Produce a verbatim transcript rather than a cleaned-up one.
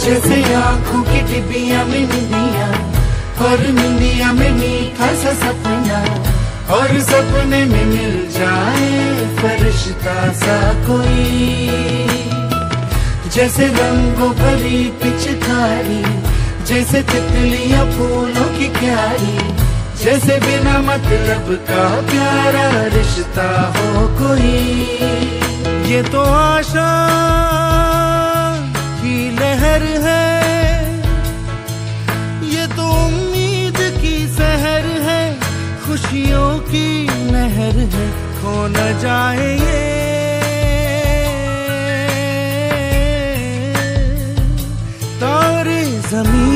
जैसे आंखों की डिबिया में निंदिया, और निंदिया में मीठा सा सपना, और सपने में मिल जाए फरिश्ता सा कोई। जैसे रंगों भरी पिचकारी, जैसे तितलियां फूलों की क्यारी, जैसे बिना मतलब का प्यारा रिश्ता हो कोई। ये तो आशा की लहर है, ये तो उम्मीद की सहर है, खुशियों की नहर है, खो न जाए ये। तारे ज़मीन